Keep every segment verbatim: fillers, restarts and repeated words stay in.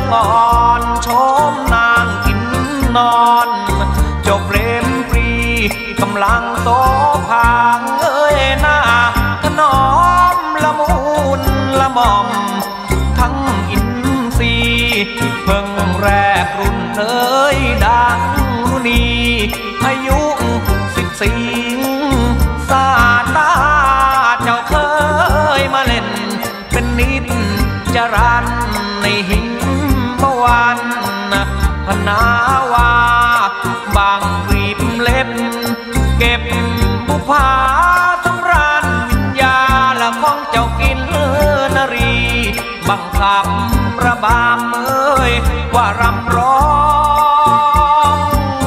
อ่อนโฉมนางกินนอนจบเรมปรีกำลังโสภาเอ้ยหน้าถนอมละมุนละม่อมทั้งอินทรีเพิ่งแรกรุ่นเอ้ยดังรุณีอายุสิบสี่สาตาเจ้าเคยมาเล่นเป็นนิดจรันในหิงเมื่อวันพนาวาบางรีบเล็บเก็บบุพาสำราญวิญญาละของเจ้ากินนรีบังคับระบามเอ้ยว่ารำร้อง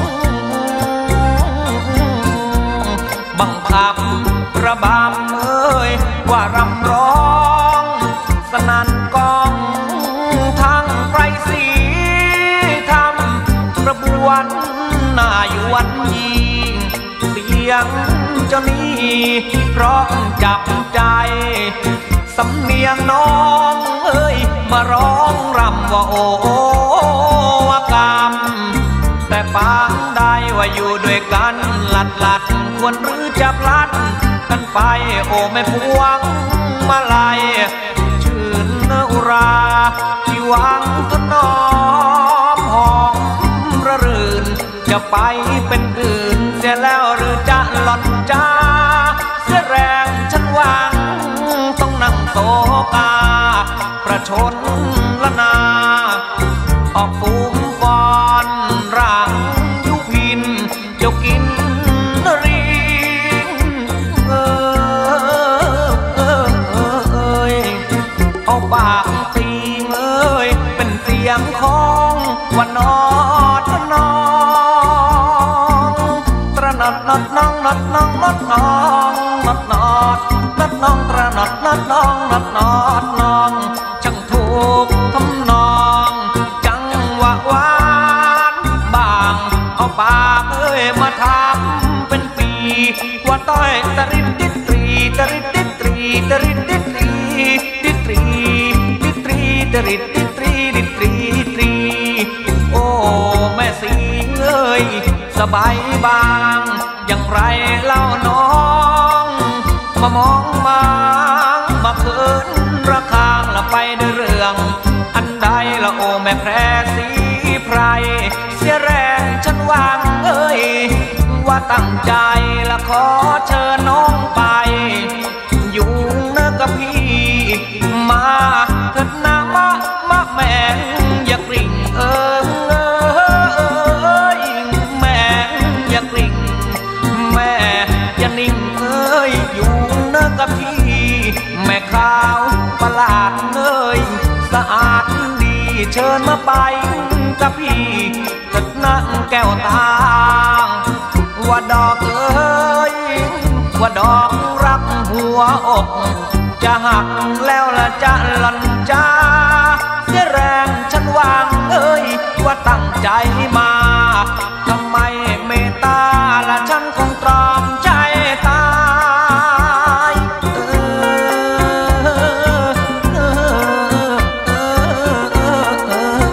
บังคับระบามเอ้ยว่ารำร้องสนั่นกองทางไพรศรีทำกระบวนหน้าอยู่วันยิ่งเสียงเจ้านี้เพราะจับใจสำเนียงน้องเอ้ยมาร้องรำว่าโอ้วกรรมแต่ปางได้ว่าอยู่ด้วยกันหลัดหลัดควรหรือจะพลัดกันไปโอ้ไม่พวงมาลัยชื่นอุราที่หวังถนอมหอมระรื่นจะไปเป็นอื่นเสียแล้วหรือจะหล่อนจ้าเสียแรงฉันหวังต้องนั่งโศกาประชนละนาออกฟูมฟอนร่างยุพินเจ้ากินรีเออเออเออเอยเอาปากตีเอ้ยเป็นเสียงของวันนอดน้องตระหนัดนัดน้องนัดน้องนัดน้องนัดนอดนัดน้องตระหนัดนัดน้องนัดนอดน้องช่างถูกทำนองจังหวะหวานบางเอาปากเอ้ยมาทำเป็นปีว่าต้อยตะริดดิตรีตะริดดิตรีตะริดดิตรีดิตรีดิตรีตะริดดิตรีดิตรีตรีโอ้แม่สิงเอ้ยสบายบางอย่างไรเล่าน้องมามองมามาเขินระคางละไปด้วยเรื่องอันใดละโอแม่แพรสีไพรเสียแรงฉันวางเอ้ยว่าตั้งใจละขอเชิญน้องไปอยู่เนื้อกับพี่มาเถิดนะมะมะแมงอย่ากริ่งเอิงเอ้ยแม่อย่ากริ่งแม่อย่านิ่งเอ้ยอยู่เนื้อกับพี่แม่ขาวประหลาดเอ้ยสะอาดดีเชิญมาไปกับพี่เถิดนะแก้วตาว่าดอกเอ้ยว่าดอกรักหัวอกจะหักแล้วละจะหล่อนจ้าเสียแรงฉันวางเอ้ยว่าตั้งใจมาทำไมเมตตาละฉันคงตรอมใจตายเออเออเออเออเอ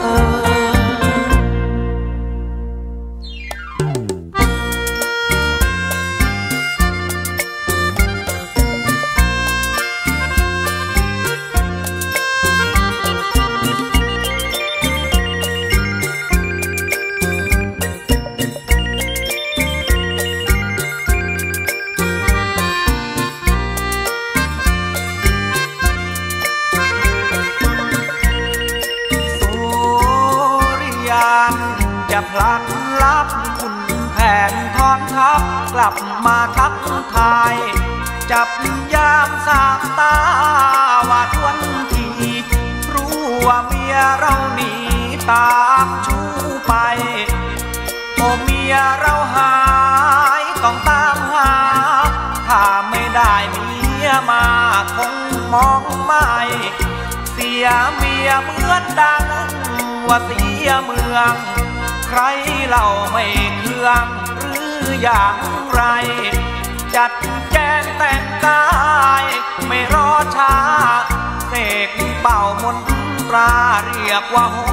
จะพลัดลับคุณแผนทอนทับกลับมาทักทายจับยามสามตาว่าทวนทีรู้ว่าเมียเราหนีตามชูไปโอ้เมียเราหายต้องตามหาถ้าไม่ได้เมียมาคงมองไม่เสียเมียเหมือนดังว่าเสียเมืองใครเราไม่เคืองหรืออย่างไรจัดแจงแต่งกายไม่รอช้าเสกเป่ามนตราเรียกว่าหง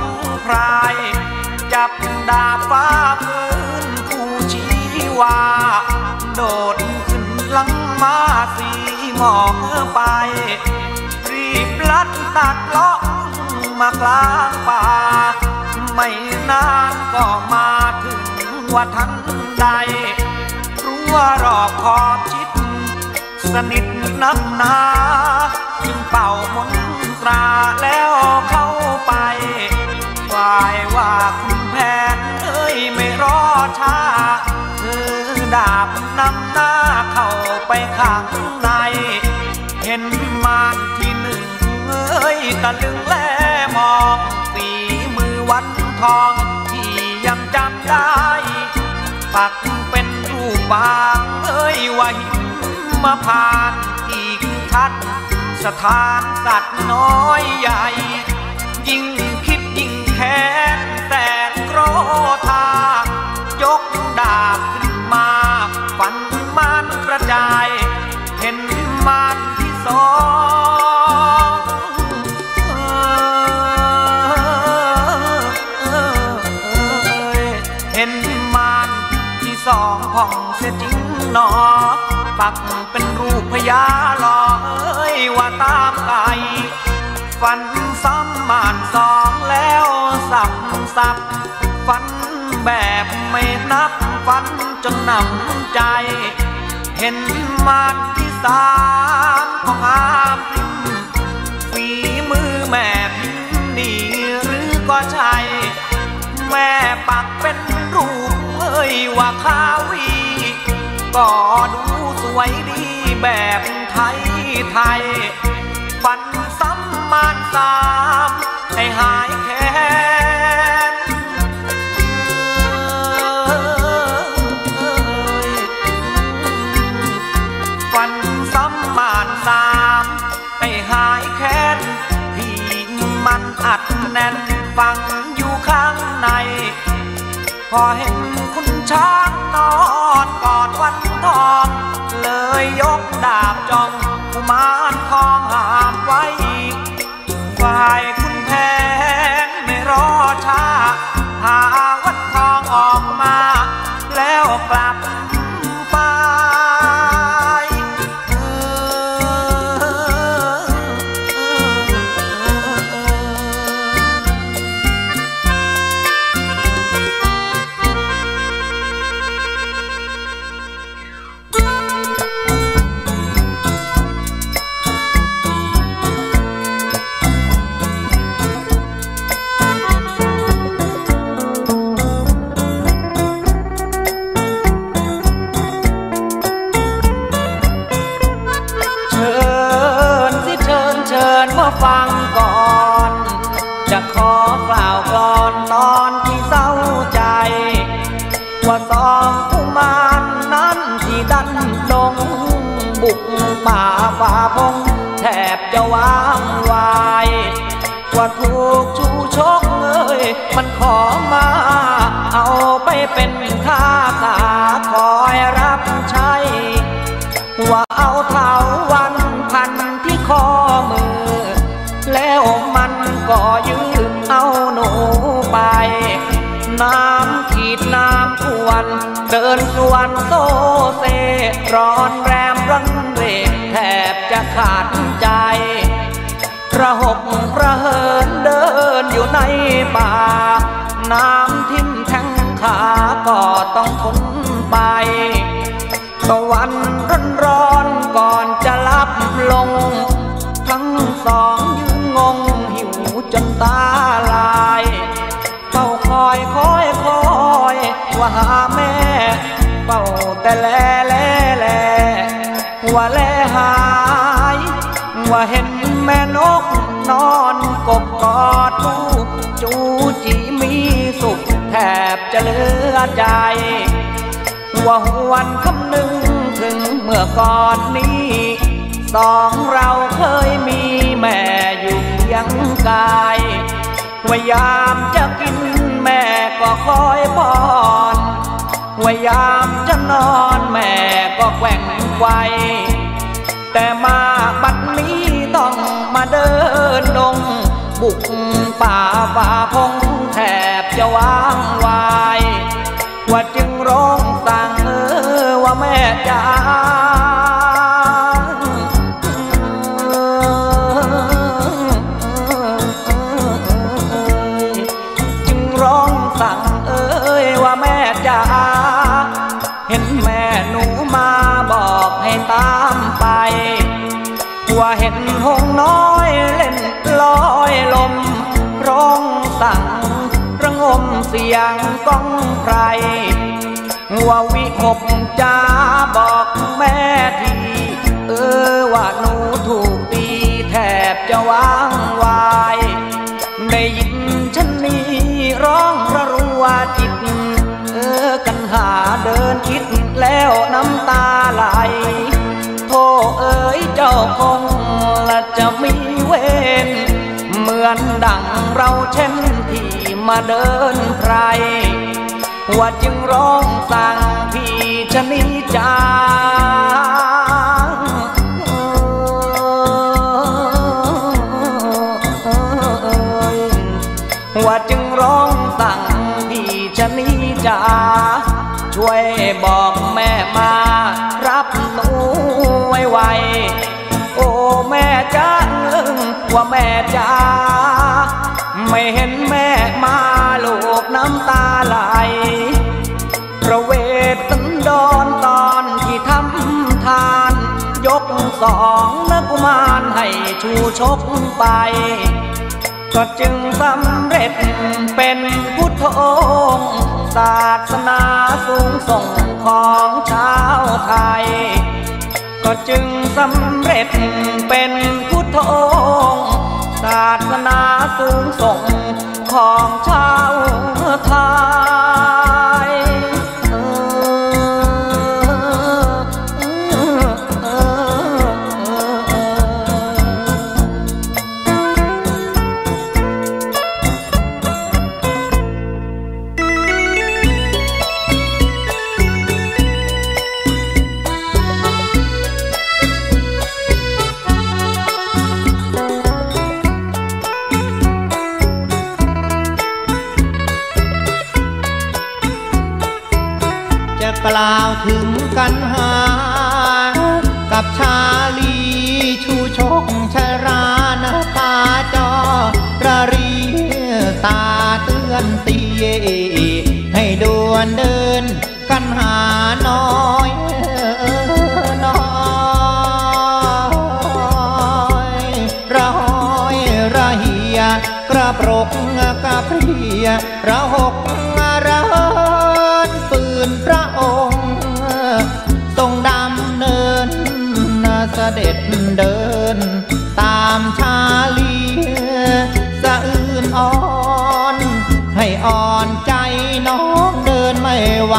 พรายจับดาบฟ้าพื้นผู้ชีวาโดดขึ้นหลังมาสีหมอกไปรีบลัดตัดเลาะมากลางป่าไม่นานก็มาถึงว่าทันใดรู้ว่ารอบขอบชิดสนิทนักหนาจึงเป่ามนตราแล้วเข้าไปฝ่ายว่าคุณแผนเอ้ยไม่รอช้าถือดาบนำหน้าเข้าไปข้างในเห็นมารที่หนึ่งเอ้ยตะลึงแลมองฝีมือวันทองที่ยังจำได้ปักเป็นรูปบางเอ้ยว่าหิมมาผ่านอีกทัดสถานสัตว์น้อยใหญ่ยิ่งคิดยิ่งแค้นแต่โกรธายกดาบขึ้นมาฟันมันกระจายเห็นมันที่สองเห็นมันที่สองผ่องเสียจริงหนอปักเป็นรูปพญาหล่อเอ้ยว่าตามไก่ฟันซ้ำมานสองแล้วสับสับฟันแบบไม่นับฟันจนหนำใจเห็นมันที่สามของอามพิมฝีมือแม่พิมนี่หรือก็ใช่แม่ปักเป็นรูปเอ้ยว่าคาวีก็ดูสวยดีแบบไทยไทยฟันซ้ำมานสามให้หายแค้นฟันซ้ำมานสามให้หายแค้นที่มันอัดแน่นฟังอยู่ข้างในพอเห็นคุณช้างนอนกอดวันทองเลยยกดาบจ้องกุมารทองห้ามไว้ฝ่ายคุณแผนไม่รอช้าพาวันทองออกมาแล้วกลับไปฟังก่อนจะขอกล่าวกลอนตอนที่เศร้าใจว่าสองกุมารนั้นที่ดันดงบุกป่าฝ่าพงแทบจะวางวายว่าถูกชูชกเอ้ยมันขอมาเอาไปเป็นข้าตาคอยรับใช้ว่าเอาเท้าวันพันที่คอมือแล้วมันก็ยืมเอาหนูไปน้ำขีดน้ำทวนเดินสวนโซเซร้อนแรมร้อนเรกแทบจะขาดใจระหกระเหินเดินอยู่ในป่าน้ำทิ่มแทงขาก็ต้องทนไปตะวันร้อนร้อนก่อนจะลับลงทั้งสองยืนงงหิวจนตาลายเฝ้าคอยคอยคอยว่าหาแม่เฝ้าแต่แลแลแลว่าแลหายว่าเห็นแม่นกนอนกบกอดลูกจูจีมีสุขแทบจะเหลือใจว่าหวนคำนึงถึงเมื่อก่อนนี้สองเราเคยมีแม่อยู่เคียงกายว่ายามจะกินแม่ก็คอยป้อนว่ายามจะนอนแม่ก็แกว่งไกวแต่มาบัดนี้ต้องมาเดินดงบุกป่าฝ่าพงแทบจะวางวายว่าจึงร้องสั่งเออว่าแม่จ๋าจึงร้องสั่งเอ้ยว่าแม่จ๋าเห็นแม่หนูมาบอกให้ตามไปว่าเห็นหงน้อยเล่นลอยลมร้องสั่งระงมเสียงก้องไพรว่าวิหกจ้าบอกแม่ทีเออว่าหนูถูกตีแทบจะวางวายได้ยินฉันนี้ร้องระรัวจิตเออกันหาเดินคิดแล้วน้ำตาไหลโธ่เอ๋ยเจ้าคงละจะมีเวรเหมือนดังเราเช่นที่มาเดินไพรว่าจึงร้องสั่งพี่ชนิจาว่าจึงร้องสั่งพี่ชนิจาช่วยบอกแม่มารับหนูไวๆโอ้แม่จ๋าว่าแม่จ๋าไม่เห็นแม่มาลูกน้ำตาไหลประเวทสันดรตอนที่ทำทานยกสองนักกุมารให้ชูชกไปก็จึงสำเร็จเป็นพุทธองค์ศาสนาสูงส่งของชาวไทยก็จึงสำเร็จเป็นพุทธองค์ศาสนาสูงส่งของชาวไทยกล่าวถึงกันหากับชาลีชูชกชรานาคาจอระรีตาเตือนตีให้ด่วนเดินกันหาน้อยน้อยระหอยระเหียกระปรกกระเพรียระหกระเหินฝืนพระองค์ทรงดำเนินเสด็จเดินตามชาลีสะอื้นอ่อนให้อ่อนใจน้องเดินไม่ไหว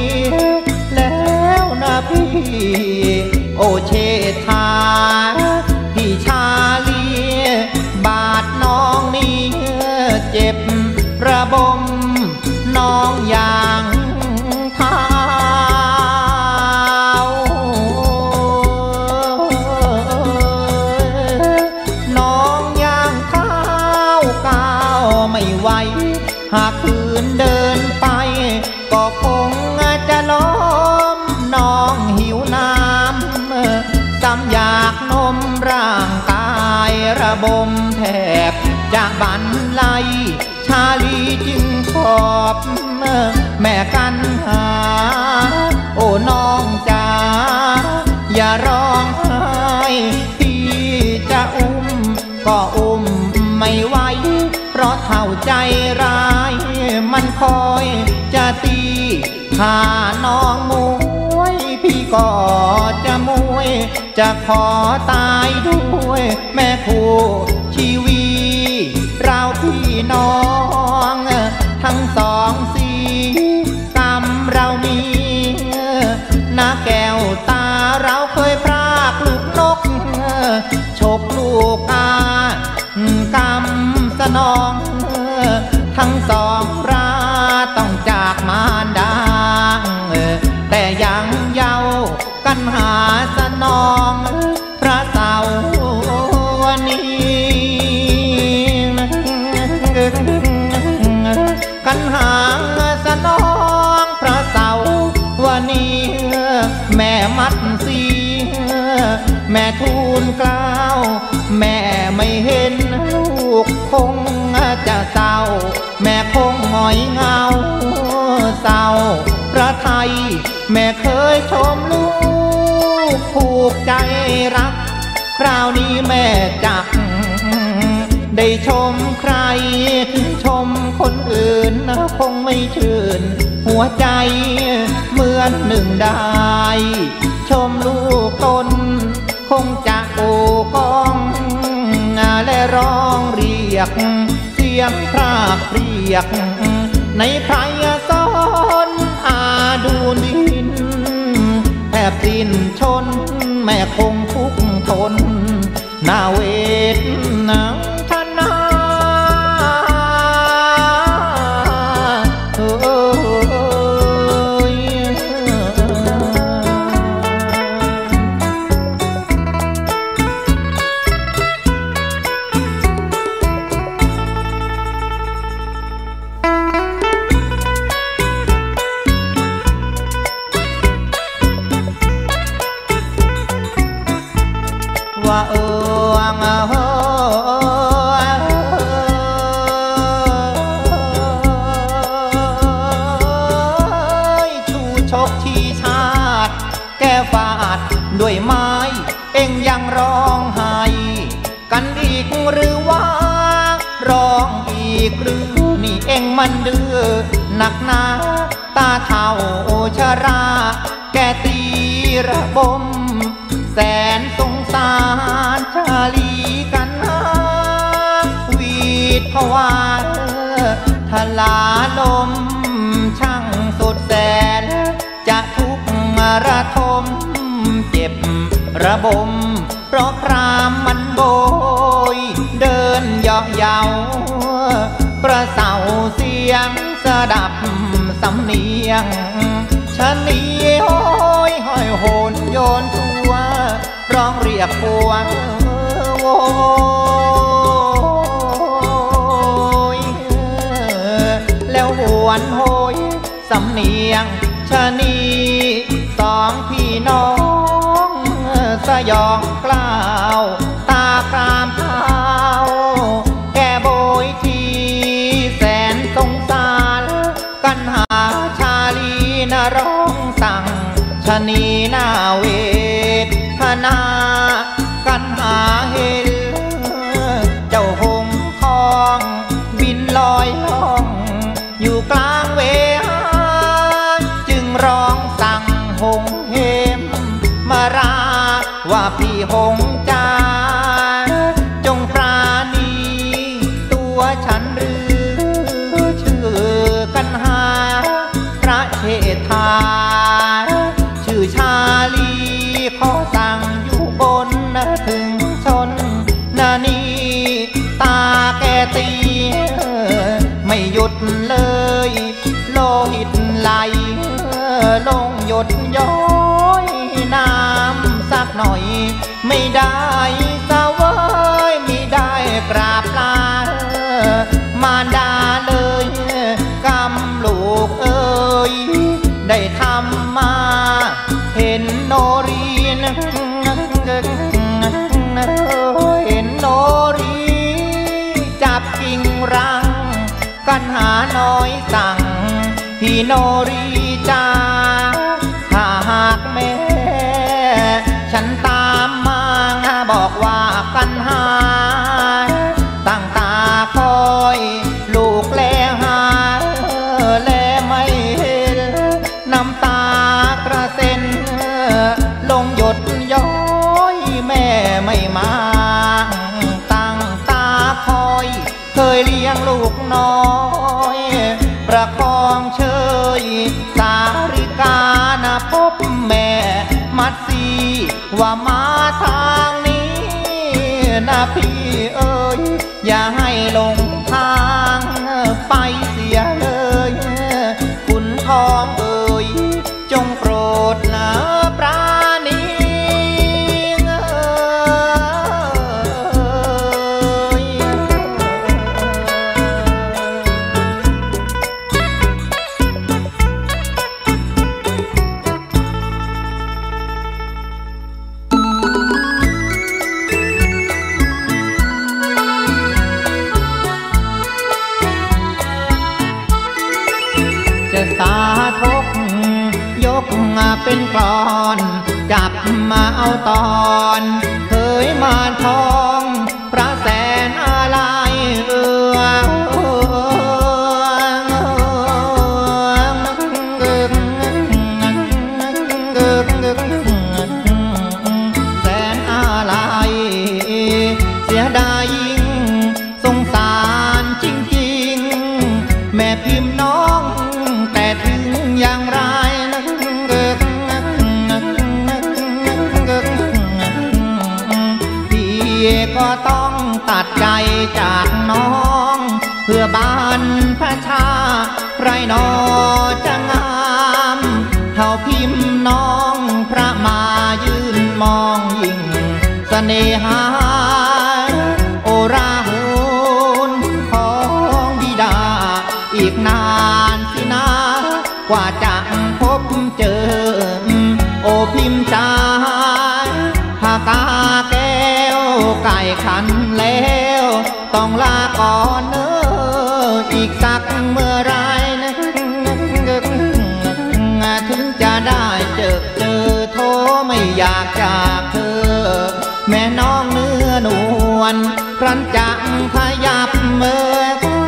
แล้วนะพี่โอเชษฐาพี่ชาลีบาดน้องนี้เจ็บระบมน้องอย่างเท้าน้องย่างเท้าก้าวไม่ไหวหากคืนเดินไปก็คงจะล้มน้องหิวน้ำซ้ำอยากนมร่างกายระบมแทบจากบันไลชาลีจึงขอบแม่กันหาโอ้น้องจ๋าอย่าร้องไห้พี่จะอุ้มก็อุ้มไม่ไหวเพราะเท่าใจร้ายมันคอยจะตีถ้าน้องมวยพี่ก็จะมวยจะขอตายด้วยแม่คู่ชีวีเราพี่น้องทั้งสองสีกรรมเรามีนาแก้วตาเราเคยพรากลูกนกฉกลูกกากรรมสนองทั้งสองราต้องจากมารดาแต่ยังเยาว์กันหาสนองพระเสาร์นี้ทูลกล่าวแม่ไม่เห็นลูกคงจะเศร้าแม่คงหงอยเหงาเศร้าพระไทยแม่เคยชมลูกผูกใจรักคราวนี้แม่จักได้ชมใครถึงชมคนอื่นนะคงไม่ชื่นหัวใจเหมือนหนึ่งได้ชมลูกตนคงจะโอ้กองและร้องเรียกเสียงพรากเรียกในไพรสอนอาดูดินแทบสิ้นชนแม่คงทุกทนนาเวทนาทนาเอ้ยว่าเออเออชูชกที่ชาติแก้ฟาดด้วยไม้เอ็งยังร้องไห้กันอีกหรือว่าร้องอีกหรือนี่เอ็งมันดื้อหนักหนาตาเท่าชราแกตีระบมแสนสงสารชาลีกันหาวีดภาวาทลาลมช่างสุดแสนจะทุกข์ระทมเจ็บระบมเพราะพรามมันโบยเดินเหยาะเยาประเสาเสียงสดับสำเนียงชะนีโห้อยห้อยโหนโยนตัวร้องเรียกพวงโวยแล้วหวนโหยสำเนียงชะนีสองพี่น้องสยองกล่าวตาครามเท้าแก่โบยทีแสนสงสารกันหาชาลีนะร้องสั่งชะนีหน้าเวทนากันหาเห็นเจ้าหงทองบินลอยล่องอยู่กลางเวหาจึงร้องสั่งหงเหมมาราว่าพี่หงจ้าจงปราณีตัวฉันหรือชื่อกันหาพระเชษฐาชื่อชาลีขอสั่งอยู่บนถึงชนนานีตาแกตีไม่หยุดเลยโลหิตไหลลงหยดย้อยน้ำสักหน่อยไม่ได้สะเวยไม่ได้กราบลามารดาเลยกำลูกเอ้ยได้ทำมาเห็นโนรีนเห็นโนรีจับกิ่งรังกันหาน้อยสั่งพี่โนรีจ้าถ้าหากแม่ฉันตามมาบอกว่ากันหาตั้งตาคอยลูกแลหาแลไม่เห็นน้ำตากระเซ็นลงหยดย้อยแม่ไม่มาตั้งตาคอยเคยเลี้ยงลูกน้อยประคองเชยสาริกานะพบแม่มัดสีว่ามาทางนี้นะพี่เอ๋ยอย่าให้ลงทางไปเสียเลยคุณทองเอ๋ยจงโปรดนะปราณีสาทกยกมาเป็นกลอนจับมาเอาตอนเคยมาทองพระแสนอะไรเอือแสนอะไรเสียดายยิ่งสงสารจริงๆแม่พิมพ์น้องแต่ถึงอย่างไรก็ต้องตัดใจจากน้องเพื่อบ้านพระชาไรนอจะงามเท่าพิมพ์น้องพระมายืนมองยิ่งเสน่หาโอราหุนของบิดาอีกนานสินะกว่าจะพบเจอโอพิมพ์จ้าพากาแก้วไก่ขันแล้วต้องลาก่อนเนออีกสักเมื่อไรนะถึงจะได้เจอเจอโทไม่อยากจากเธอแม่น้องเนื้อนวลครั้นจังขยับเมื่อ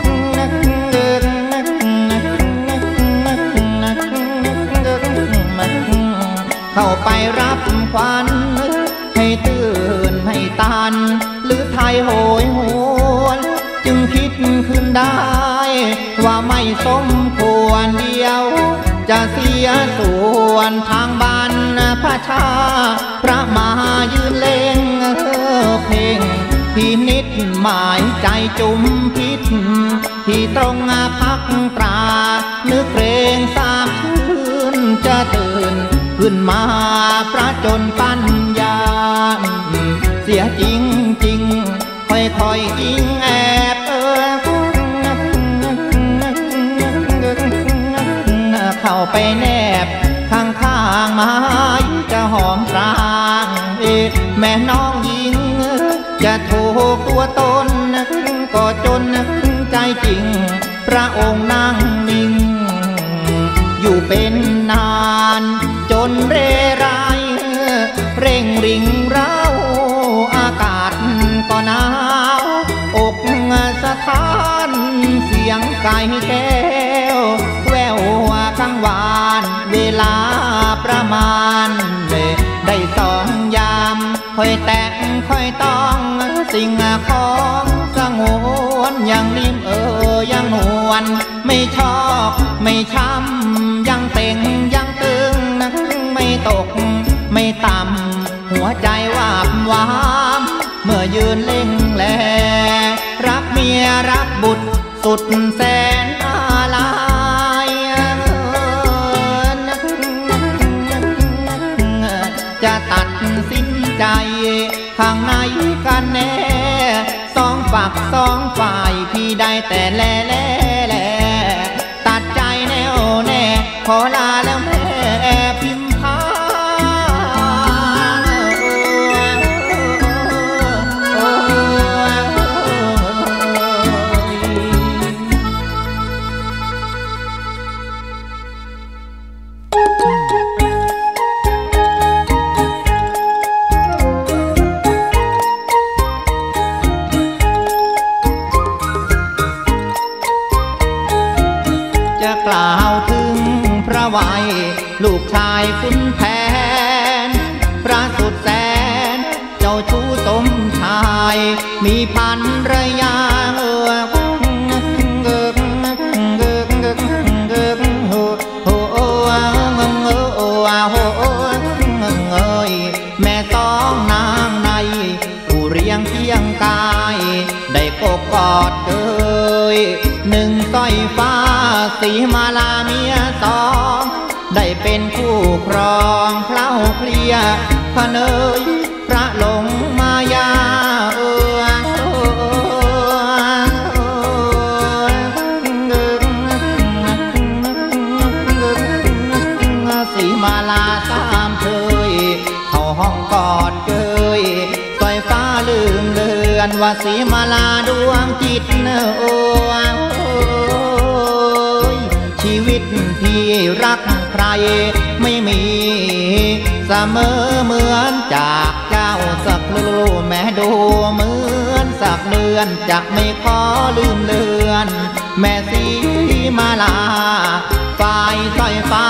เข้าไปรับควันให้ตื่นให้ตันหรือไทยโหยหวนจึงคิดขึ้นได้ว่าไม่สมควรเดียวจะเสียส่วนทางบ้านพระชาพระมายืนเล่งเพลงที่นิดหมายใจจุมพิษที่ตรงพักตรานึกเพลงสามชื่นจะตื่นขึ้นมาประจนปัญญาเสียจริงจริงค่อยค่อยอิงแอบเออเข้าไปแนบข้างข้างไม้จะหอมพรางแม่น้องหญิงจะถูกตัวตนก็จนใจจริงพระองค์นั่งนิ่งอยู่เป็นนานจนเร่ไรเร่งริงเร้าอากาศก็หนาวอกสะท้านเสียงไก่แก้วแววข้างวานเวลาประมาณได้สองยามค่อยแต่งค่อยต้องสิ่งของสงวนยังนิ่มเออยังนวลไม่ชอบไม่ช้ำยังเต่งยังตึงนักไม่ตกไม่ต่ำหัวใจวาบวามเมื่อยืนเล่งแลรักเมียรักบุตรสุดแสนอะไรจะตัดสินใจข้างในกันแน่สองฝักสองฝ่ายพี่ได้แต่แลแลแลตัดใจแน่วแน่ขอลาแล้วแม่พิมพากล่าวถึงพระวัยลูกชายขุนแผนพระสุดแสนเจ้าชู้สมชายมีพันรยาเออแม่สองนางในผู้เรียงเคียงกายได้กบกอดเกยหนึ่งสร้อยฟ้าสีมาลาเมียสองได้เป็นคู่ครองเคล้าเคลียพะเนยพระหลงมายาเออสีมาลาสามเคยเข้าห้องกอดเกยสร้อยฟ้าลืมเลือนว่าสีมาลาดวงจิตเนอชีวิตเพีใครไม่มีเสมอเหมือนจากเจ้าสักลูแม้ดูเหมือนสักเดือนจะไม่ขอลืมเลือนแม่สีมาลาฝ่ายสายฟ้า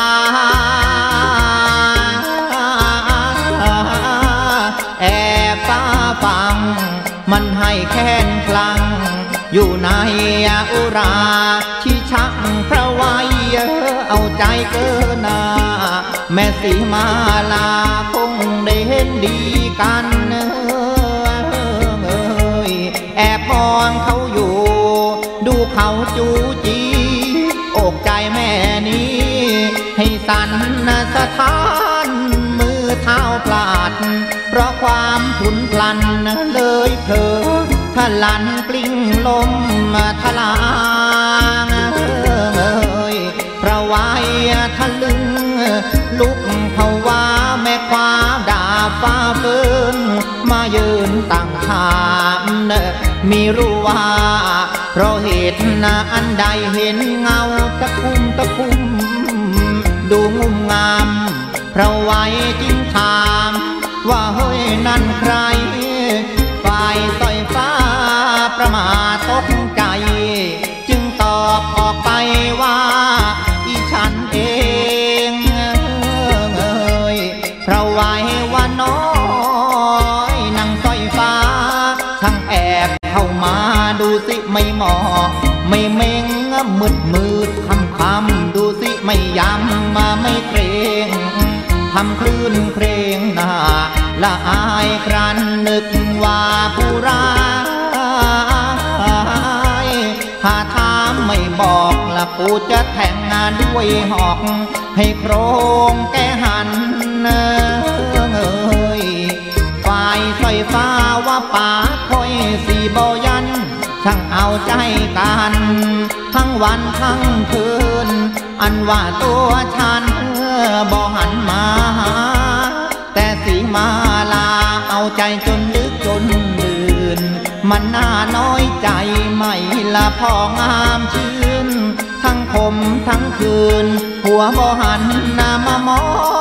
แอบฟ้าฟังมันให้แค้นคลังอยู่ในอุราที่ชักพระไว้เอาใจเกินนาแม่สีมาลาคงได้เห็นดีกันเอ้ยแอบมองเขาอยู่ดูเขาจูจีอกใจแม่นี้ให้สั่นสะท้านมือเท้าพลาดเพราะความทุนพลันเลยเผลอทะลันกลิ้งลมทลางเอ้ยพระวายทะลึงลุกภาวะแม่ควาดาฟ้าเฟินมายืนตั้งถามมีรู้ว่าเพราะเหตุนาอันใดเห็นเงาตะคุ่มตะคุ่มดูงุ่มงามเพราะไว้จึงถามว่าเฮ้ยนั่นใครฝ่ายสายฟ้าประมาตกใจจึงตอบออกไปว่าอีฉันเองเอ้ยเพราะไว้ว่าน้อยนางสายฟ้าทั้งแอบเข้ามาดูสิไม่เหมาะไม่เม่งมืดมืดคำคำดูสิไม่ย้ำมาไม่เกรงทำคลื่นเพลงหน้าละอายครั้นนึกว่าผู้ร้ายถ้าถามไม่บอกละกูจะแทงงานด้วยหอกให้โครงแกหันเอ้ยฝ่ายสายฟ้าว่าป่าคอยสีบยันช่างเอาใจกันทั้งวันทั้งคืนอันว่าตัวฉันบ่หันมาแต่สีมาลาเอาใจจนลึกจนดื่นมันน่าน้อยใจไม่ละพองามชื่นทั้งคมทั้งคืนหัวบ่หันหน้ามาม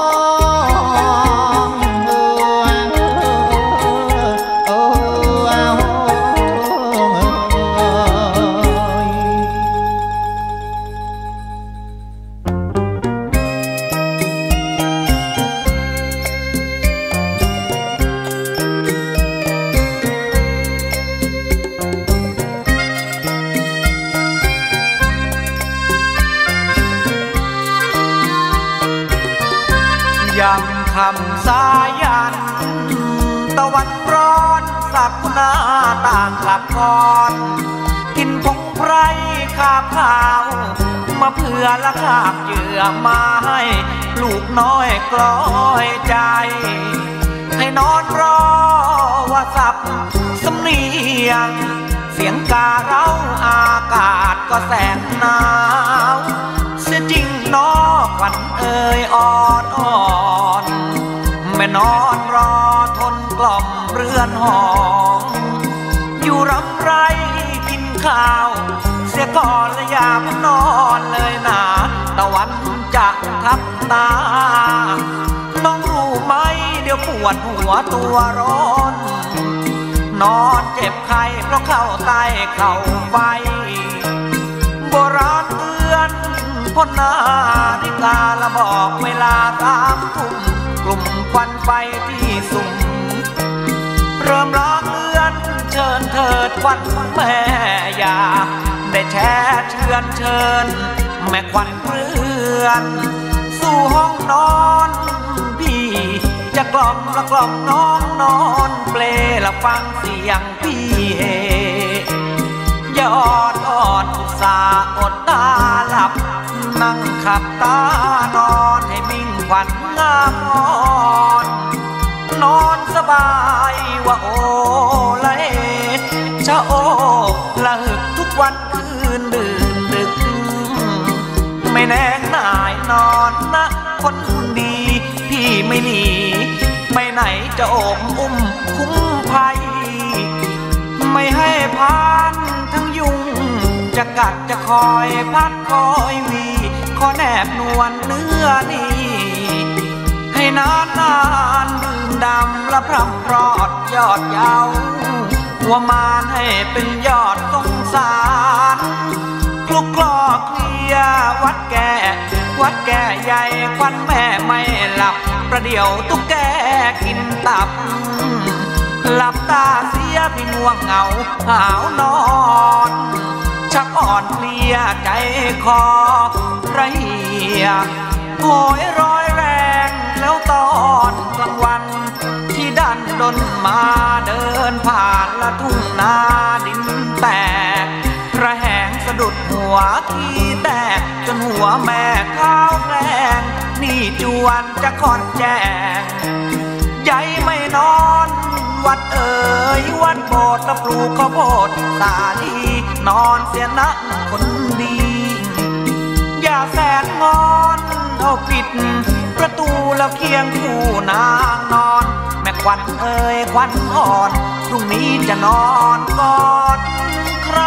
องยำคำสายันตะวันร้อนสักหน้าต่างกลับก่อนกินผงไพรขาบขาวมาเพื่อละคาบเหยื่อมาให้ลูกน้อยกลอยใจให้นอนรอว่าสับสำเนียงเสียงกาเราอากาศก็แสนหนาวเสียจริงนอขวัญเอ่ยอ่อนอ่อนแม่นอนรอทนกล่อมเรือนหอมอยู่รำไรกินข้าวเสียก่อนและอย่านอนเลยนะตะวันจะทับตาน้องรู้ไหมเดี๋ยวปวดหัวตัวร้อนนอนเจ็บไข้เพราะเข้าใต้เข่าไฟโบราณเตือนพ่นนาฬิกาละบอกเวลาสามทุ่มกลุ่มควันไฟที่สุ่มเริ่มร้องเตือนเชิญเถิดควันแม่อยากได้แช่เชิญเชิญแม่ควันเรือนสู่ห้องนอนพี่จะกล่อมละกล่อมน้องนอนเปลละฟังเสียงพี่เฮยอดอ่อนอุตส่าห์อดตาหลับนั่งขับตานอนให้มิ่งขวัญงามอ่อนนอนสบายว่าโอละเอชะโอละหึกทุกวันคืนดื่นดึกไม่แน่งนายนอนนะคนดีพี่ไม่หนีไปไหนจะโอบอุ้มคุ้มภัยไม่ให้พานทั้งยุงจะกัดจะคอยพัดคอยวีคอแนบนวลเนื้อนี้ให้นานนานดื่มดำและพร่ำพรอดยอดเยาวหัวมานให้เป็นยอดสงสารคลุกคลอเคลียวัดแก่วัดแก่ใหญ่ควันแม่ไม่หลับประเดี๋ยวตุ๊กแกกินตับหลับตาเสียพี่ง่วงเหงาหาวนอนชักอ่อนเพลียใจคอไรโหยร้อยแรงแล้วตอนกลางวันที่ดันดนมาเดินผ่านละทุ่งนาดินแตกระแหงสะดุดหัวที่แตกจนหัวแม่ข้าวแกล้งนี่จวนจะคอนแจงใจไม่นอนวัดเอ๋ยวัดโบสถ์และปลูกข้าวโพดสาลีนอนเสียนะคนดีอย่าแสนงอนเอาปิดประตูแล้วเคียงคู่นางนอนแม่ควันเอ๋ยควันอ่อนพรุ่งนี้จะนอนกอดใคร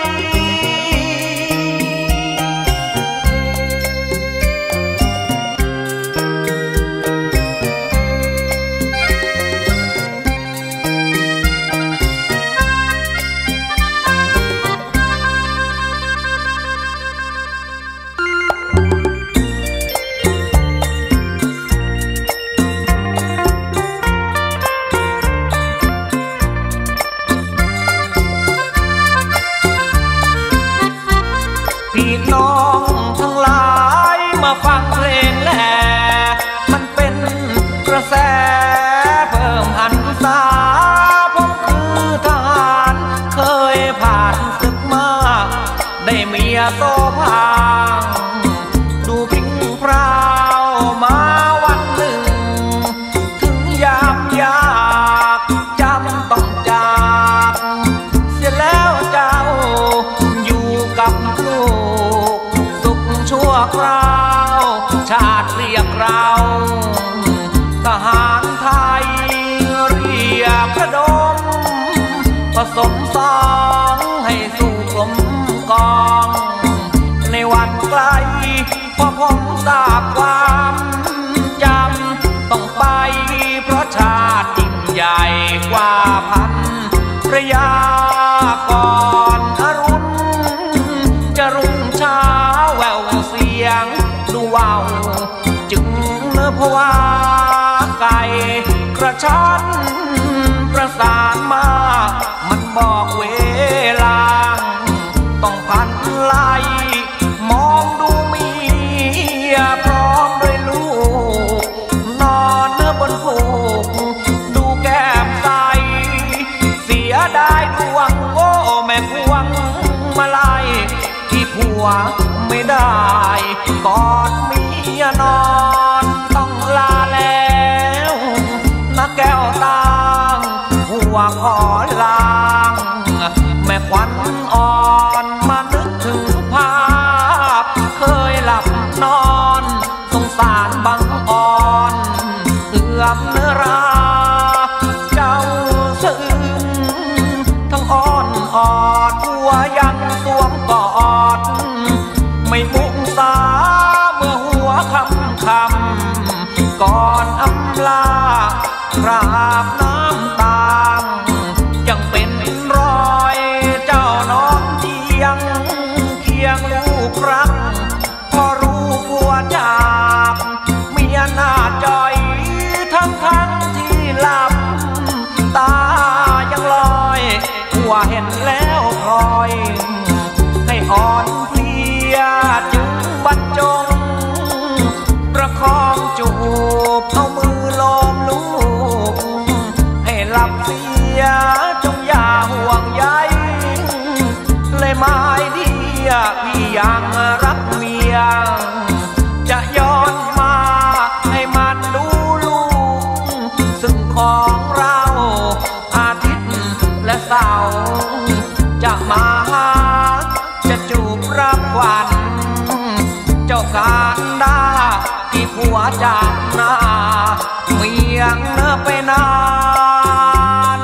ฟังเพลงแหล่มันเป็นกระแสเพิ่มหันษาผมคือทหารเคยผ่านศึกมาได้เมียโซภาดูพริ้งพราวมาวันหนึ่งถึงยามยากจำต้องจากเสียแล้วเจ้าอยู่กับลูกสุขชั่วคราวชาติเรียกเราทหารไทยเรียกระดมผสมสองให้สู่กลมกองในวันไกลพอผมทราบความจำต้องไปเพราะชาติยิ่งใหญ่กว่าพันระยะก่อนอรุณจะรุ่งเช้าแววเสียงดูว่าวจึงเนื้อพวาไก่กระชั้นประสานมามันบอกเวลาต้องพันไล่มองดูเมียพร้อมด้วยลูกนอนเนื้อบนฟูกดูแก้มใสเสียได้ดวงโอ้แม่พวงมาไล่ที่ผัวไม่ได้กอดเมียนอนต้องลาแล้วนะแก้วตางหัวขอลางแม่ควันอ่อนมานึกถึงภาพเคยหลับนอนสงสารบังอ่อนเอื้อมเนื้อราเจ้าซึ้งทั้งอ่อนออดหัวยังสวมกอดไม่มุงสาเมื่อหัวคำคำก่อนอำลากราบน้ำตายังเป็นรอยเจ้านอนเตียงเคียงลูกรักพอรู้ผัวจากเมียหน้าจ่อยทั้งทั้งที่หลับตายังลอยผัวเห็นแล้วคอยให้อ่อนเพลียจึงบรรจงประคองจูบเอามือโลมลูกให้หลับเสียจงอย่าห่วงใยเลยไม้เดียพี่ยังรักเมียจะย้อนมาให้มันดูลูกซึ่งของเราอาทิตย์และเสาร์จะมาหาจะจูบรับวันเจ้าการดาที่ผัวจากหน้าเมียงเนื้อไปนาน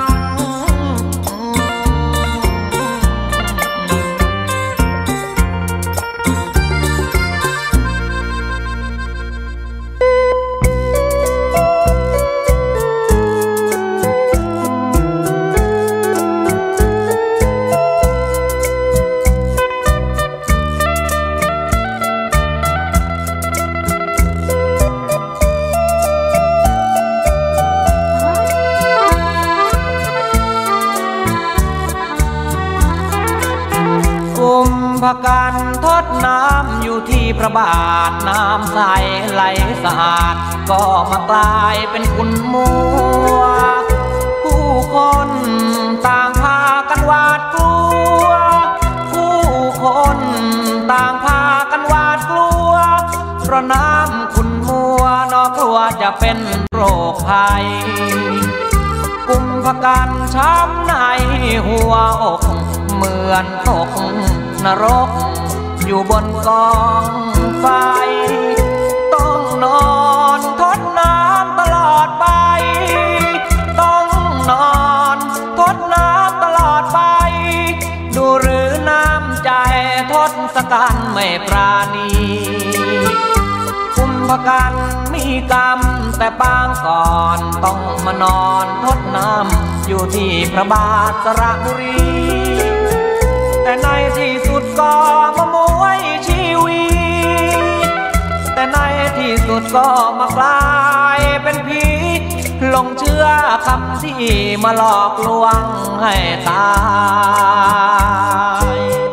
พกันทดน้ำอยู่ที่พระบาทน้ำใสไหลสะอาดก็มากลายเป็นขุ่นมัวผู้คนต่างพากันหวาดกลัวผู้คนต่างพากันหวาดกลัวเพราะน้ำขุ่นมัวนอกกลัวจะเป็นโรคภัยกุมภกันช้ำในหัวอกเหมือนตกนรกอยู่บนกองไฟต้องนอนทดน้ำตลอดไปต้องนอนทดน้ำตลอดไปดูหรือน้ำใจทดสกันไม่ปราณีกุมภกันมีกรรมแต่ปางก่อนต้องมานอนทดน้ำอยู่ที่พระบาทสระบุรีแต่ในที่สุดก็มามวยชีวีแต่ในที่สุดก็มากลายเป็นผีหลงเชื่อคำที่มาหลอกลวงให้ตาย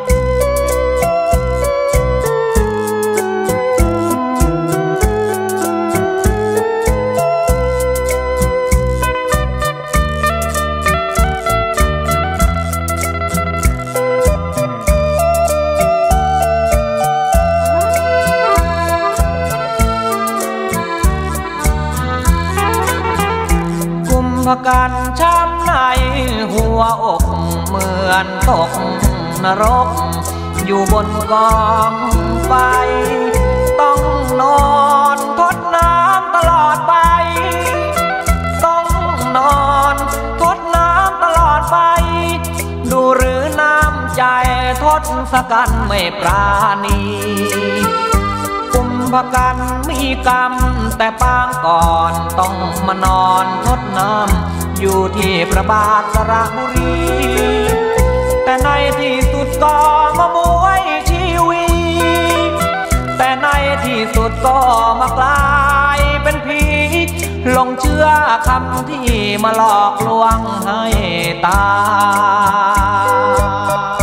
พกันช้ำในหัวอกเหมือนตกนรกอยู่บนกองไฟต้องนอนทดน้ำตลอดไปต้องนอนทดน้ำตลอดไปดูหรือน้ำใจทดสกันไม่ปราณีกุมภกันมีกรรมแต่ปางก่อนต้องมานอนทดน้ำอยู่ที่พระบาทสระบุรีแต่ในที่สุดก็มามวยชีวีแต่ในที่สุดก็มากลายเป็นผีหลงเชื่อคำที่มาหลอกลวงให้ตาย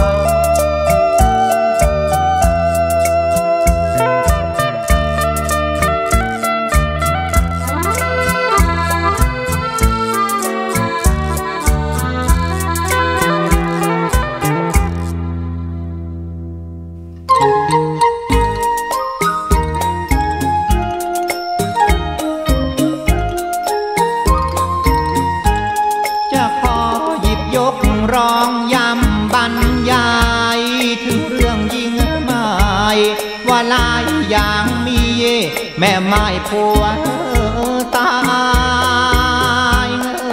ร้องย้ำบรรยายถึงเรื่องยิ่งหมายว่าหลายอย่างมีแม่ไม้ผัวตาย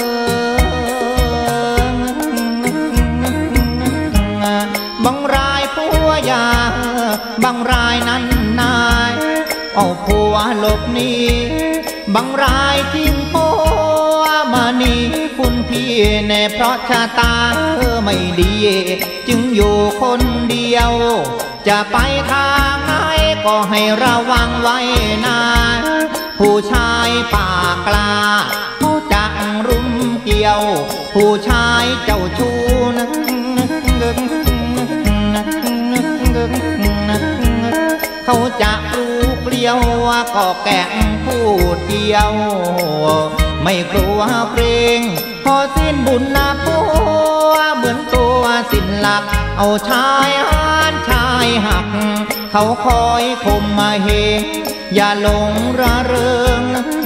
บางรายผัวยาบางรายนั้นนายเอาผัวหลบหนีบางรายทิ้งผัวมานี่คุณพี่แน่เพราะชะตาไม่ดีจึงอยู่คนเดียวจะไปทางไหนก็ให้ระวังไว้นะผู้ชายปากกล้าผู้จักรุมเกี่ยวผู้ชายเจ้าชู้นั้นเขาจะรู้เกลียวก็แก่งพูดเดียวไม่กลัวเกรงพอสิ้นบุญนาผัวเหมือนตัวสิ้นหลักเอาชายหานชายหักเขาคอยข่มมาเหงอย่าหลงระเริง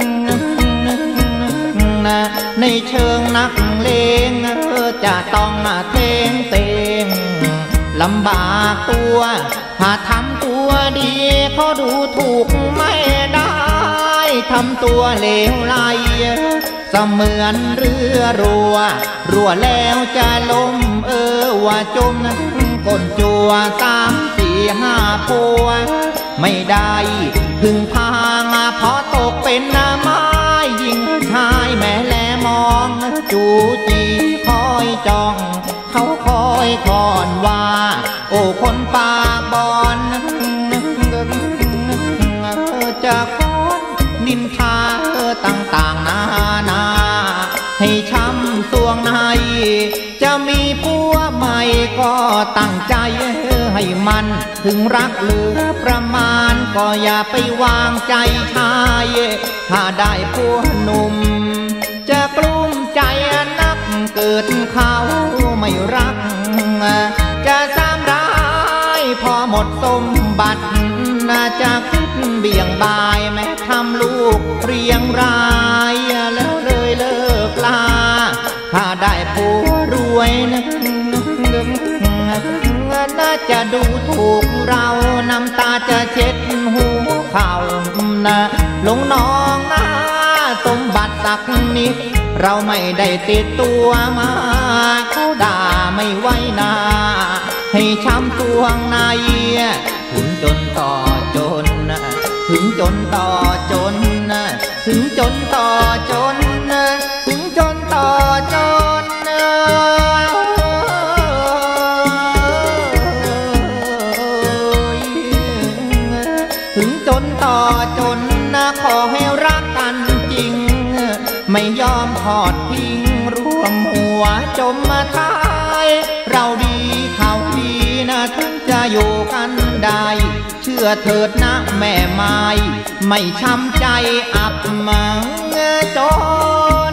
ในเชิงนักเลงจะต้องมาเทงเตงลำบากตัวถ้าทำตัวดีเขาดูถูกไม่ได้ทำตัวเลวไหลเสมือนเรือรัวรัวแล้วจะล้มเออว่าจมก้นจัวสามสี่ห้าพัวไม่ได้พึ่งพางเพราะตกเป็นไม้ยิงชายแม่แลมองจูจีคอยจ้องเขาคอยคอนว่าโอ้คนปากบอนจะคอนนินทาต่างๆนานาให้ช้ำสวงในจะมีผัวใหม่ก็ตั้งใจให้มันถึงรักเหลือประมาณก็อย่าไปวางใจชายถ้าได้ผัวหนุ่มจะกลุ้มใจนักเกิดเขาไม่รักจะสามร้ายพอหมดสมบัติน่าจะคิดเบี่ยงบายแม้ทำลูกเรียงรายแล้วเลยเลิกลาถ้าได้ผัวรวยนะน่าจะดูถูกเราน้ำตาจะเช็ดหูเข่านะลงน้องนะสมบัติสักนิดเราไม่ได้ติดตัวมาเขาด่าไม่ไว้นาให้ช้ำตัวในถึงจนต่อจนถึงจนต่อจนถึงจนต่อจนถึงจนต่อจนถึงจนต่อจนนะขอให้รักกันจริงไม่ยอมทอดทิ้งร่วมหัวจมมาท้ายเราดีเขาดีนะถึงจะอยู่กันได้เชื่อเถิดนะแม่ไม้ไม่ช้ำใจอับมังจน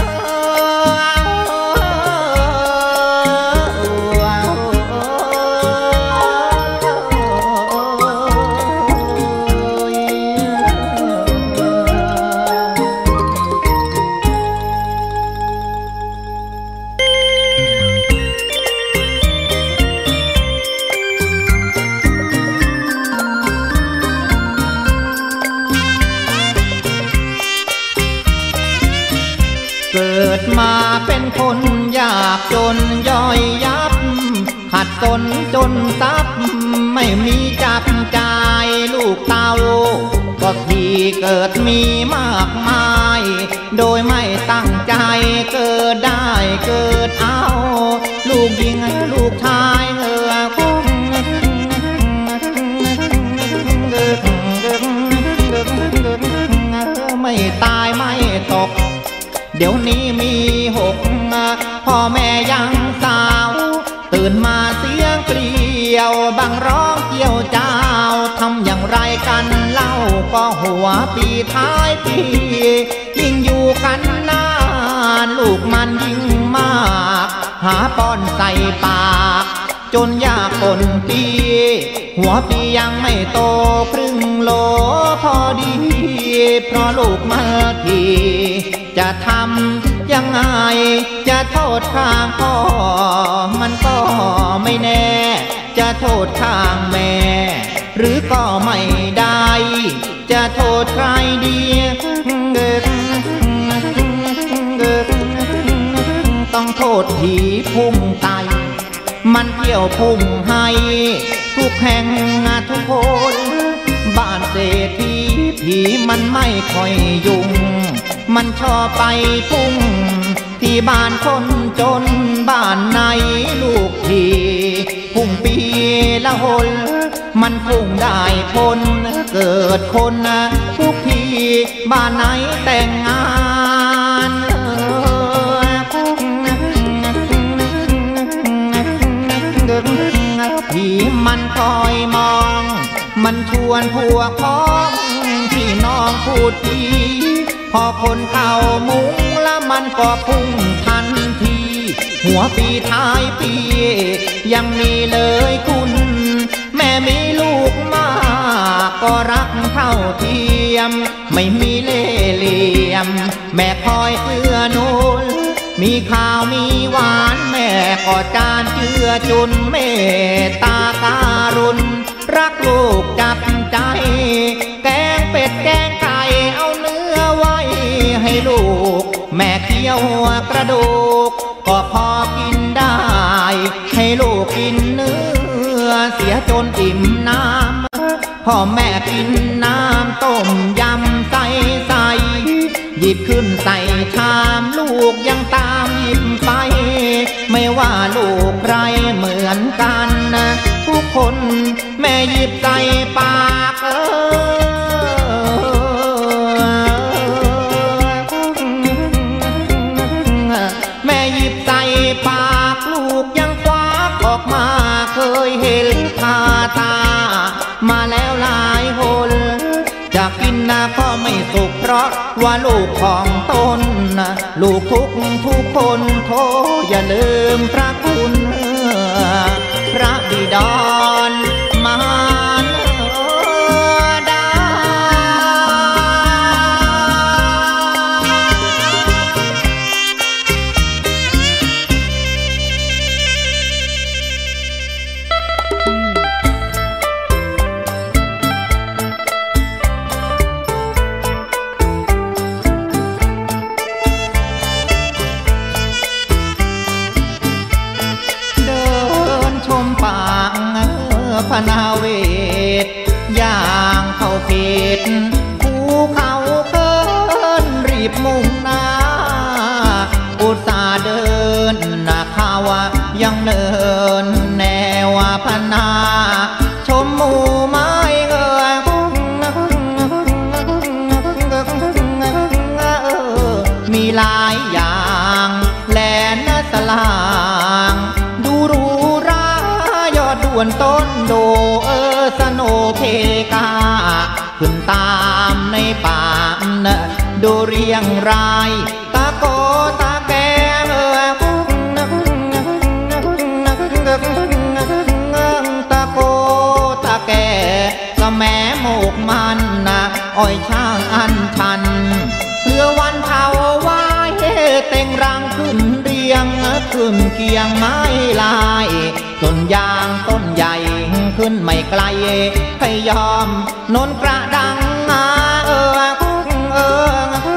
เกิดมาเป็นคนยากจนย่อยยับขัดสนจนทรัพย์ไม่มีจับจ่ายลูกเต้าก็ที่เกิดมีมากมายโดยไม่ตั้งใจเกิดได้เกิดเอาลูกยิงลูกชายเงือคงไม่ตายไม่ตกเดี๋ยวนี้มีหกพ่อแม่ยังสาวตื่นมาเสียงเกลียวบังร้องเกี่ยวเจ้าทำอย่างไรกันเล่าก็หัวปีท้ายปียิ่งอยู่กันนานลูกมันยิ่งมากหาป้อนใส่ปากจนยากปนปีหัวปียังไม่โตครึ่งโลพอดีเพราะลูกมาทีจะทำยังไงจะโทษข้างพ่อมันก็ไม่แน่จะโทษข้างแม่หรือก็ไม่ได้จะโทษใครดีต้องโทษผีพุ่งไตมันเที่ยวพุ่งให้ทุกแห่งทุกคนบ้านเศรษฐีผีมันไม่ค่อยยุ่งมันชอบไปพุ่งที่บ้านคนจนบ้านไหนลูกผีพุ่งปีละหนมันพุ่งได้พ้นเกิดคนทุกทีบ้านไหนแต่งงานผีมันคอยมองมันชวนพวกพ้องพี่น้องพูดดีพอคนเข้ามุ้งแล้วมันก็พุ่งทันทีหัวปีท้ายปียังมีเลยคุณแม่มีลูกมากก็รักเท่าเทียมไม่มีเล่ห์เหลี่ยมแม่คอยเอื้อนุนมีข้าวมีหวานแม่ก็จานเจือจุนเมตตาการุณรักลูกจับใจแกงเป็ดแกงไก่เอาเนื้อไว้ให้ลูกแม่เคี้ยวกระดูกก็พอกินได้ให้ลูกกินเนื้อเสียจนอิ่มน้ำพ่อแม่กินน้ำต้มยำใส่ใส่หยิบขึ้นใส่ชามลูกยังตามหยิบไปไม่ว่าลูกใครเหมือนกันทุกคนแม่หยิบใส่ปากเออแม่หยิบใส่ปากลูกยังควักออกมาเคยเห็นข่าว่าลูกของตนลูกทุกทุกคนโทอย่าลืมพระคุณพระบิดรมารดาพนาเวทย่างเข้าเขตภูเขาเคินรีบมุ่งหน้าอุตส่าห์เดินนาขาวยังเนินแนวพนาชมหมู่ไม้เงยมีหลายอย่างแลนสลางดูรูด่วนต้นโดเออสโนเพกาขึ้นตามในป่านะดูเรียงรายตาโกตาแกเออตาโกตาแกก็แม่โมกมันนะอ้อยช่างอันชันเพื่อวันเผาไว้เต็งรังขึ้นเรียงขึ้นเกียงไม้ลายต้นยางต้นใหญ่ขึ้นไม่ไกลให้ยอมนนกระดังเออเออ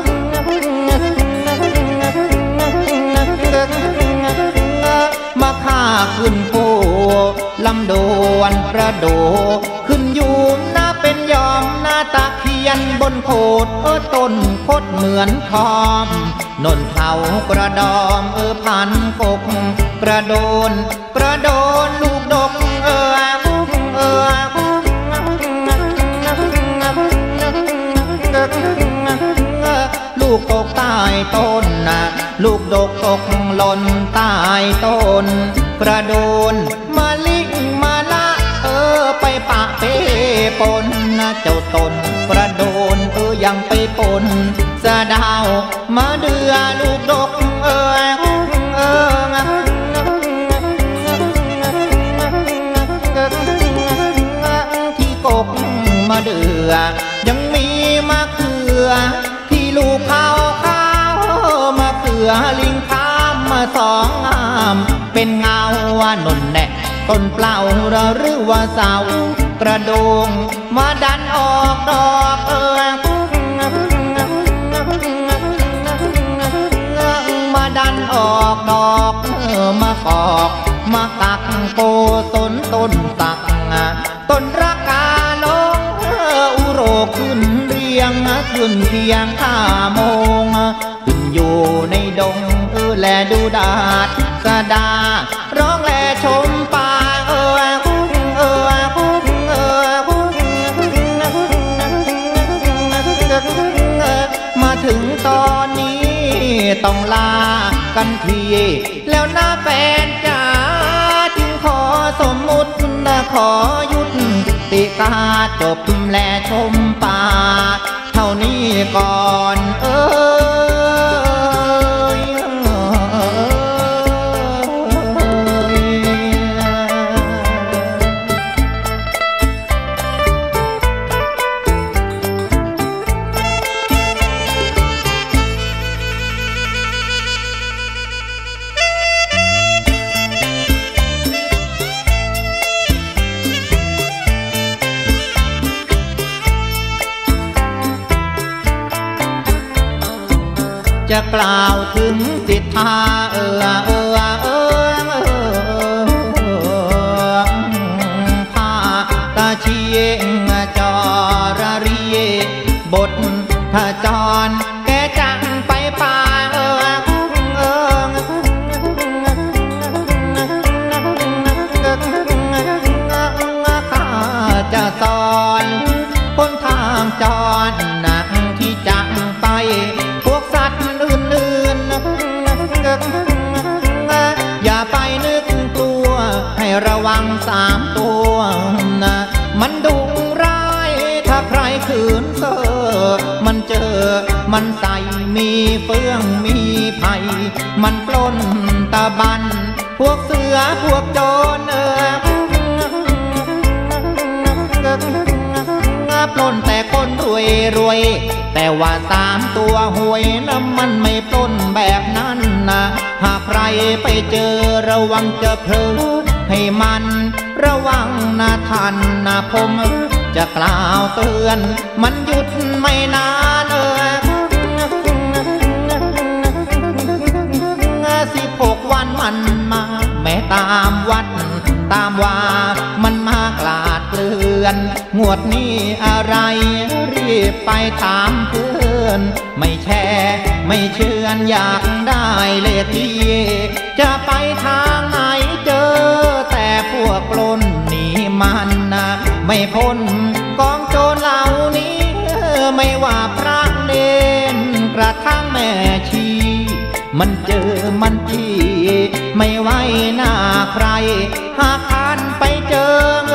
มาข้าขึ้นโพลำโดวนประโดขึ้นยูมหน้าเป็นยอมหน้าตะเคียนบนโคดเออต้นคดเหมือนคอมนนเผากระดอมเออพันกกกระโดนกระโดนลูกดกเออเออลูกตกใต้ต้นนะลูกดกตกหล่นใต้ต้นกระโดนมาลิกมาละเออไปปะเปปนนะเจ้าตนกระโดนเออยังไปปนสะดาวมาเดือลูกดกเออเออที่กกมาเดือยังมีมะเขือที่ลูกข้าวข้าวมะเขือลิงข้ามมาสองงามเป็นเงาว่าหน่นแน่ต้นเปล่าหรือว่าเสากระโดงมาดันออกดอกเออมาดันออกดอกเออมากอกมาตักโกสนต้นตักต้นรักกาลงอุโรขึ้นเรียงขึ้นเพียงข้าโมงขึ้นอยู่ในดงเออแลดูดาดสะดาร้องแลชมป่าเออเออเออมาถึงตอนนี้ต้องลากันทีแล้วหน้าแฟนจ๋าจึงขอสมมุตินะขอยุติกาจบแลชมป่าเท่านี้ก่อนเออจะกล่าวถึงสิทธาเออเออเออผ้าตาเชียงจอระรีบทขจรแกจังไปป่าเออเออข้าจะสอนคนทางจรนักที่จังไปพวกสัตว์อื่นๆอย่าไปนึกกลัวให้ระวังสามตัวนะมันดุร้ายถ้าใครขืนเซอมันเจอมมันใส่มีเฟื่องมีไผ่มันปล้นตะบันพวกเสือพวกโจรเออปล้นแต่คนรวยรวยแต่ว่าสามตัวหวยน้ำมันไม่ปล้นแบบนั้นนะหากใครไปเจอระวังจะเพลอให้มันระวังนะท่านนะผมจะกล่าวเตือนมันหยุดไม่นานเออสิบหกวันมันมาแม้ตามวัดตามว่ามันมากลาดเกลื่อนงวดนี้อะไรรีบไปถามเพื่อนไม่แช่ไม่เชื่อนอยากได้เลขที่จะไปทางไหนเจอแต่พวกปล้นหนีมันนะไม่พ้นกองโจรเหล่านี้ไม่ว่าพระเนรกระทั่งแม่ชีมันเจอมันจี้ไม่ไว้หน้าใครหากท่านไปเจอ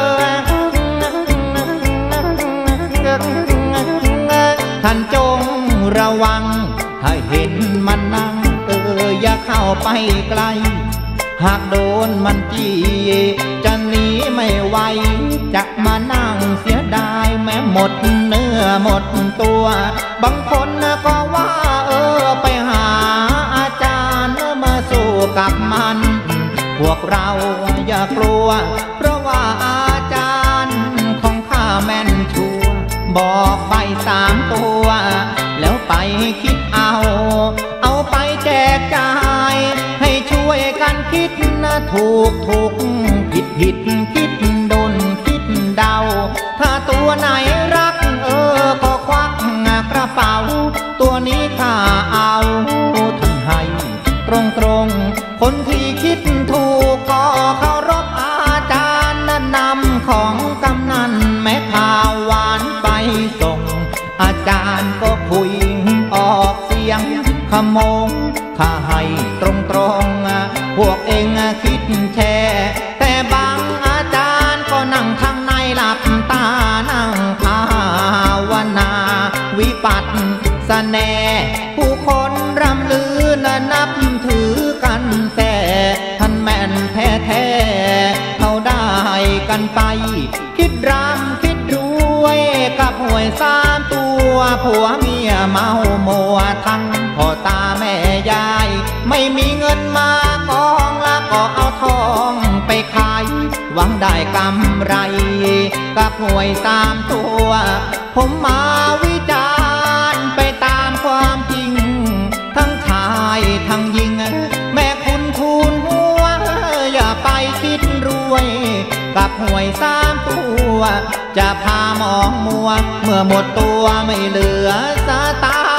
ท่านจงระวังถ้าเห็นมันนั่งเอออย่าเข้าไปไกลหากโดนมันจี้จะหนีไม่ไหวจะมานั่งเสียดายแม้หมดเนื้อหมดตัวบางคนก็ว่าเออไปหาอาจารย์มาสู้กับมันพวกเราอย่ากลัวเพราะว่าอาจารย์ของข้าแม่นชัวร์บอกใบสามตัวแล้วไปคิดเอาเอาไปแจกจ่ายให้ช่วยกันคิดนะถูกถูกผิดผิดคิดโดนคิดเดาถ้าตัวไหนรักเออก็ควักกระเป๋าตัวนี้ข้าเอาท่านให้ตรงตรงคนที่คิดถูกก็เคารพอาจารย์นำของกำนันแม้ข่าวหวานไปส่งอาจารย์ก็คุยออกเสียงขโมงข้าให้ตรงตรงพวกเองคิดแช่แต่บางอาจารย์ก็นั่งข้างในหลับตานั่งภาวนาวิปัสสนาผู้คนรำลือและนับถือกันแต่ท่านแม่นแท้แท้เขาได้กันไปคิดรำคิดรวยกับหวยสามตัวผัวเมียเมาโมัวทั้งพ่อตาแม่ยายไม่มีเงินมากองละก็เอาทองไปขายหวังได้กำไรกับหวยสามตัวผมมาวิจารณ์ไปตามความจริงทั้งชายทั้งหญิงแม่คุณทูลหัวอย่าไปคิดรวยกับหวยสามตัวจะพามองมัวเมื่อหมดตัวไม่เหลือสตา